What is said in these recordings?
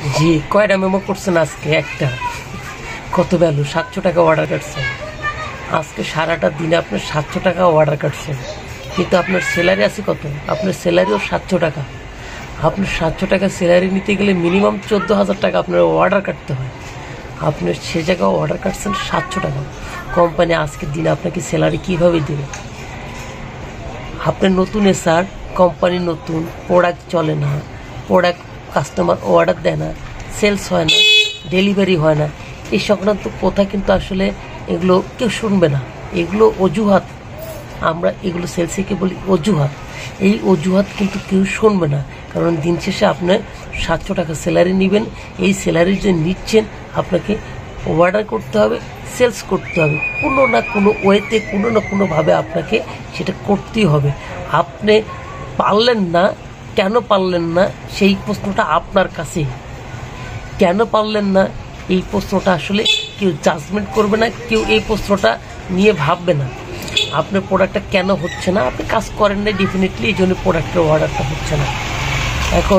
জি, কয়টা মেমো করছেন আজকে? একটা। কত ভ্যালু? 700 টাকা অর্ডার কাটছেন। আজকে সারাটা দিনে আপনার 700 টাকা অর্ডার কাটছেন, কিন্তু আপনার স্যালারি আছে কত? আপনার স্যালারিও 700 টাকা। আপনার 700 টাকা স্যালারি নিতে গেলে মিনিমাম 14,000 টাকা আপনার অর্ডার কাটতে হয়। আপনি সে জায়গায় অর্ডার কাটছেন 700 টাকা। কোম্পানি আজকের দিনে আপনাকে স্যালারি কীভাবে দেবে? আপনার নতুন স্যার, কোম্পানি নতুন, প্রোডাক্ট চলে না, প্রোডাক্ট কাস্টমার অর্ডার দেয় না, সেলস হয় না, ডেলিভারি হয় না, এই সংক্রান্ত কথা কিন্তু আসলে এগুলো কেউ শুনবে না। এগুলো অজুহাত। আমরা এগুলো সেলসকে বলি অজুহাত। এই অজুহাত কিন্তু কেউ শুনবে না, কারণ দিন শেষে আপনার 700 টাকা স্যালারি নেবেন। এই স্যালারি যে নিচ্ছেন, আপনাকে অর্ডার করতে হবে, সেলস করতে হবে, কোনো না কোনো ওয়েতে, কোনো না কোনোভাবে আপনাকে সেটা করতেই হবে। আপনি পারলেন না, কেন পারলেন না সেই প্রশ্নটা আপনার কাছেই। কেন পারলেন না এই প্রশ্নটা আসলে কেউ জাজমেন্ট করবে না, কেউ এই প্রশ্নটা নিয়ে ভাববে না। আপনার প্রোডাক্টটা কেন হচ্ছে না? আপনি কাজ করেন না ডেফিনেটলি, এই জন্য প্রোডাক্টের অর্ডারটা হচ্ছে না। এখন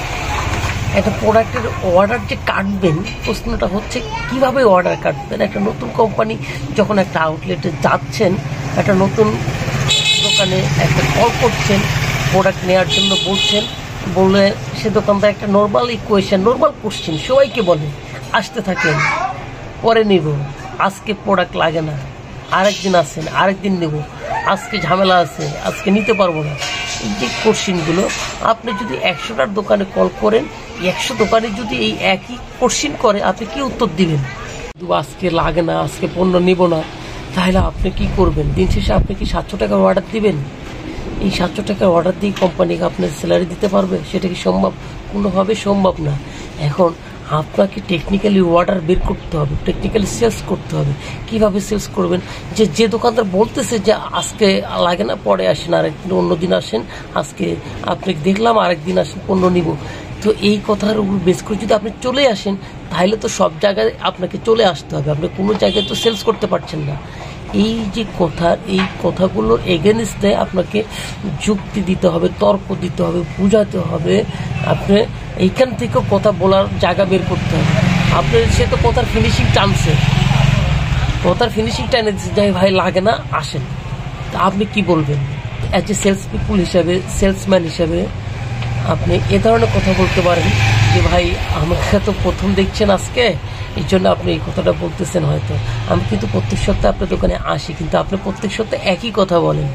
একটা প্রোডাক্টের অর্ডার যে কাটবেন, প্রশ্নটা হচ্ছে কীভাবে অর্ডার কাটবেন। একটা নতুন কোম্পানি যখন একটা আউটলেটে যাচ্ছেন, একটা নতুন দোকানে একটা কল করছেন, প্রোডাক্ট নেওয়ার জন্য বলছেন, বলে সে দোকানদার একটা নর্মাল কোশ্চেন সবাইকে বলে, আসতে থাকেন, পরে নেব, আজকে প্রোডাক্ট লাগে না, আরেকদিন আসেন, আরেকদিন নেব, আজকে ঝামেলা আছে, আজকে নিতে পারবো না। এই যে কোশ্চেনগুলো, আপনি যদি 100টার দোকানে কল করেন, 100 দোকানে যদি এই একই কোশ্চেন করে, আপনি কি উত্তর দিবেন? আজকে লাগে না, আজকে পণ্য নেব না, তাহলে আপনি কি করবেন? দিন শেষে আপনি কি 700 টাকার অর্ডার দিবেন? এই 700 টাকার অর্ডার দিয়ে কোম্পানিকে আপনার স্যালারি দিতে পারবে? সেটা কি সম্ভব? কোনোভাবে সম্ভব না। এখন আপনাকে টেকনিক্যালি অর্ডার বের করতে হবে, টেকনিক্যালি সেলস করতে হবে। কিভাবে সেলস করবেন? যে দোকানদার বলতেছে যে আজকে লাগে না, পরে আসেন, আরেকদিন, অন্যদিন আসেন, আজকে আপনি দেখলাম, আরেকদিন আসেন, পণ্য নিব। তো এই কথার উপর বেস করে যদি আপনি চলে আসেন, তাহলে তো সব জায়গায় আপনাকে চলে আসতে হবে। আপনি কোনো জায়গায় তো সেলস করতে পারছেন না। এই যে এই কথাগুলোর এগেনস্টে আপনাকে যুক্তি দিতে হবে, তর্ক দিতে হবে, বোঝাতে হবে। আপনি এইখান থেকে কথা বলার জায়গা বের করতে হবে। আপনার সে তো কথার ফিনিশিং টানছে, টেনে দিচ্ছে, যাই ভাই লাগে না, আসেন। তা আপনি কি বলবেন? অ্যাজ এ সেলস পিপুল হিসাবে, সেলসম্যান হিসাবে আপনি এ ধরনের কথা বলতে পারেন যে ভাই আমাকে তো প্রথম দেখছেন আজকে, এই জন্য আপনি এই কথাটা বলতেছেন। হয়তো আমি কিন্তু প্রত্যেক সপ্তাহে আপনার দোকানে আসি, কিন্তু আপনি প্রত্যেক সপ্তাহে একই কথা বলেন।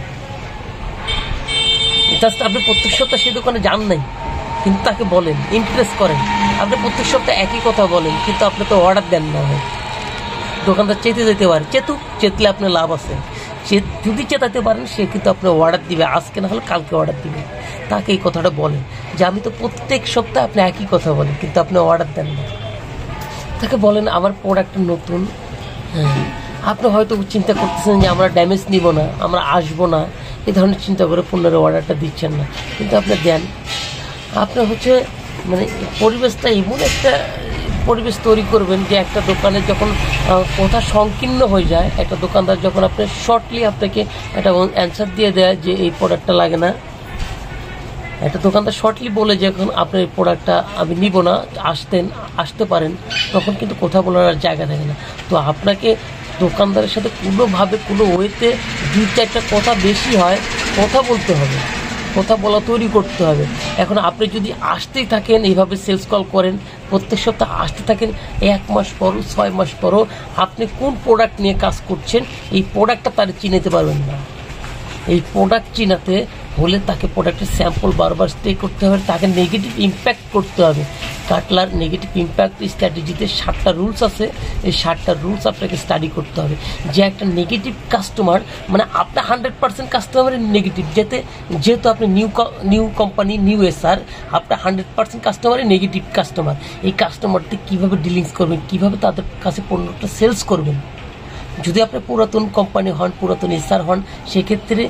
জাস্ট আপনি প্রত্যেক সপ্তাহে সেই দোকানে যান নাই, কিন্তু তাকে বলেন, ইমপ্রেস করেন। আপনি প্রত্যেক সপ্তাহে একই কথা বলেন, কিন্তু আপনি তো অর্ডার দেন না। হয় দোকানদার চেতে যেতে পারে, চেতলে আপনার লাভ আছে। যদি চেতাতে পারেন, সে কিন্তু আপনার অর্ডার দিবে, আজকে না হলে কালকে অর্ডার দিবে। তাকে এই কথাটা বলেন যে আমি তো প্রত্যেক সপ্তাহে আপনি একই কথা বলেন, কিন্তু আপনি অর্ডার দেন না। তাকে বলেন আমার প্রোডাক্টটা নতুন। হ্যাঁ, আপনি হয়তো চিন্তা করতেছেন যে আমরা ড্যামেজ নিব না, আমরা আসবো না, এই ধরনের চিন্তা করে পণ্যের অর্ডারটা দিচ্ছেন না, কিন্তু আপনি দেন। আপনার হচ্ছে মানে পরিবেশটা এমন একটা পরিবেশ তৈরি করবেন যে একটা দোকানে যখন কথা সংকীর্ণ হয়ে যায়, একটা দোকানদার যখন আপনি শর্টলি আপনাকে একটা অ্যান্সার দিয়ে দেয় যে এই প্রোডাক্টটা লাগে না, একটা দোকানদার শর্টলি বলে যে এখন আপনার এই প্রোডাক্টটা আমি নিব না, আসতে পারেন, তখন কিন্তু কথা বলার আর জায়গা থাকে না। তো আপনাকে দোকানদারের সাথে কোনোভাবে, কোনো ওয়েতে 2-4টা কথা বেশি হয়, কথা বলতে হবে, কথা বলা তৈরি করতে হবে। এখন আপনি যদি আসতেই থাকেন, এইভাবে সেলস কল করেন, প্রত্যেক সপ্তাহে আসতে থাকেন, 1 মাস পরও, 6 মাস পরও আপনি কোন প্রোডাক্ট নিয়ে কাজ করছেন, এই প্রোডাক্টটা তারা চিনতে পারবেন না। এই প্রোডাক্ট চিনাতে হলে তাকে প্রোডাক্টের স্যাম্পল বারবার স্টে করতে হবে, তাকে নেগেটিভ ইম্প্যাক্ট করতে হবে। কাটলার নেগেটিভ ইম্প্যাক্ট স্ট্র্যাটেজিতে 7টা রুলস আছে, এই 7টা রুলস আপনাকে স্টাডি করতে হবে। যে একটা নেগেটিভ কাস্টমার, মানে আপনার 100% কাস্টমারের নেগেটিভ, যেহেতু আপনি নিউ কোম্পানি, নিউ এসআর, আপনার 100% কাস্টমারই নেগেটিভ কাস্টমার। এই কাস্টমারদের কীভাবে ডিলিংস করবেন, কীভাবে তাদের কাছে পণ্যটা সেলস করবেন। যদি আপনি পুরাতন কোম্পানি হন, পুরাতন এসআর হন, সেক্ষেত্রে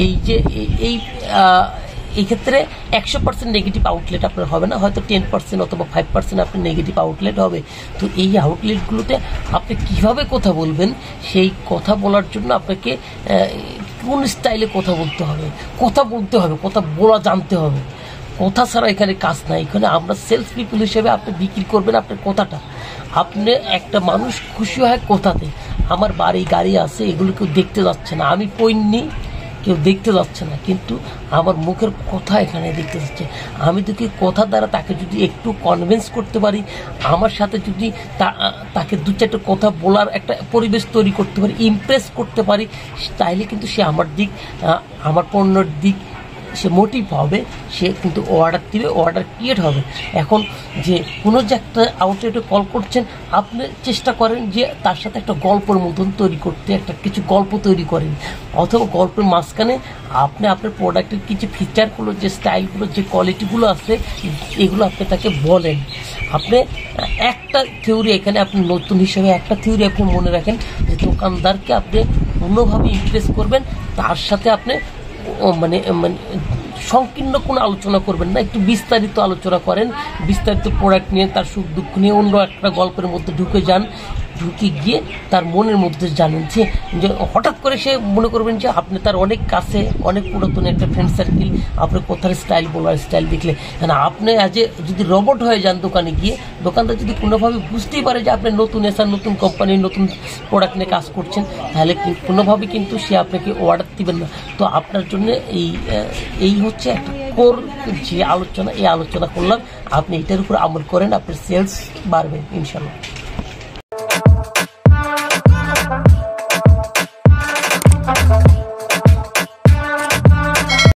এই ক্ষেত্রে 100% নেগেটিভ আউটলেট আপনার হবে না, হয়তো 10% অথবা 5% আপনার নেগেটিভ আউটলেট হবে। তো এই আউটলেটগুলোতে আপনি কিভাবে কথা বলবেন, সেই কথা বলার জন্য আপনাকে কোন স্টাইলে কথা বলতে হবে, কথা বলা জানতে হবে। কথা ছাড়া এখানে কাজ নাই। এখানে আমরা সেলস পিপল হিসেবে আপনি বিক্রি করবেন আপনার কথাটা। আপনি একটা মানুষ খুশি হয় কথাতে। আমার বাড়ি গাড়ি আছে, এগুলো কেউ দেখতে যাচ্ছে না, আমি পইনি কেউ দেখতে যাচ্ছে না, কিন্তু আমার মুখের কথা এখানে দেখতে যাচ্ছে। আমি তো কি কথা দ্বারা তাকে যদি একটু কনভিন্স করতে পারি, আমার সাথে যদি তাকে দু চারটে কথা বলার একটা পরিবেশ তৈরি করতে পারি, ইমপ্রেস করতে পারি, তাইলে কিন্তু সে আমার পণ্যের দিক সে মোটিভ হবে, সে কিন্তু অর্ডার দিবে, অর্ডার ক্রিয়েট হবে। এখন যে কোনো যে একটা আউটলেটে কল করছেন, আপনি চেষ্টা করেন যে তার সাথে একটা গল্পের মতন তৈরি করতে, একটা কিছু গল্প তৈরি করেন, অথবা গল্পের মাঝখানে আপনি আপনার প্রোডাক্টের কিছু ফিচারগুলো, যে স্টাইলগুলো, যে কোয়ালিটিগুলো আছে, এগুলো আপনি তাকে বলেন। আপনি একটা থিওরি এখানে আপনি নতুন হিসেবে একটা থিওরি আপনি মনে রাখেন যে দোকানদারকে আপনি অন্যভাবে ইমপ্রেস করবেন, তার সাথে আপনি মানে সংকীর্ণ কোনো আলোচনা করবেন না, একটু বিস্তারিত আলোচনা করেন, বিস্তারিত প্রোডাক্ট নিয়ে, তার সুখ দুঃখ নিয়ে অন্য একটা গল্পের মধ্যে ঢুকে যান। ঢুকে গিয়ে তার মনের মধ্যে জানেন যে হঠাৎ করে সে মনে করবেন যে আপনি তার অনেক কাছে, অনেক পুরাতন একটা ফ্রেন্ড সার্কেল, আপনার কথার স্টাইল, বলার স্টাইল দেখলে, মানে আপনি যদি রোবট হয়ে যান দোকানে গিয়ে, দোকানদার যদি কোনোভাবে বুঝতেই পারে যে আপনি নতুন এসার, নতুন কোম্পানির নতুন প্রোডাক্ট নিয়ে কাজ করছেন, তাহলে কোনোভাবে কিন্তু সে আপনাকে অর্ডার দিবেন না। তো আপনার জন্য এই হচ্ছে একটা কোর যে আলোচনা, এই আলোচনা করলাম, আপনি এটার উপর আমল করেন, আপনার সেলস বাড়বে ইনশাল্লাহ।